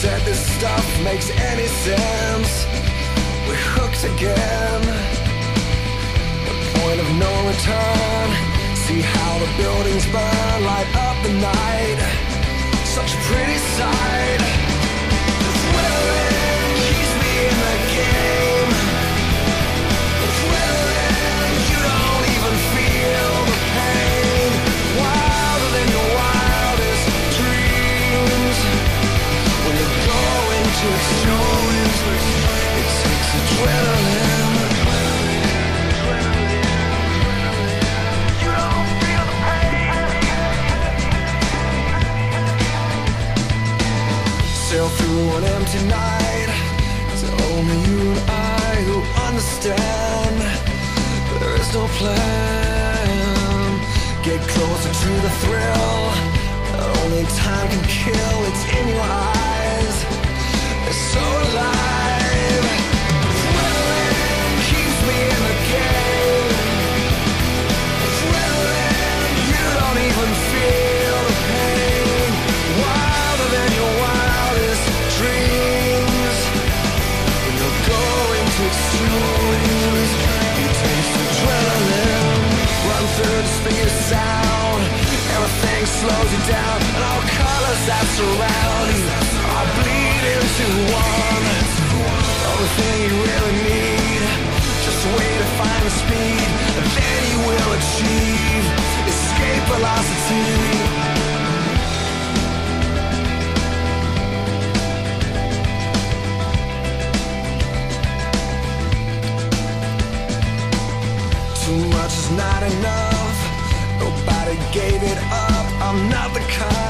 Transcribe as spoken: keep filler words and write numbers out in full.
said this stuff makes any sense. We're hooked again. The point of no return. See how the buildings burn, light up the night. Such a pretty sight. Adrenaline keeps me in the game. Adrenaline, you don't even feel the pain. Wilder than your wildest dreams. When you're going to extremes, it takes adrenaline. You don't feel the pain. Sail through an empty night. It's only you and I who understand. There is no plan. Get closer to the thrill. Only time can kill. It's in your eyes. It's so alive. Adrenaline keeps me in the game. Adrenaline, you don't even feel the pain. Wilder than your wildest dreams. When you're going to extremes, you taste adrenaline. Run through the speed of sound. Everything slows you down, and all colors that surround you all bleed into one. Only thing you really need, just a way to find the speed, and then you will achieve escape velocity. Too much is not enough. Nobody gave it up. I'm not the kind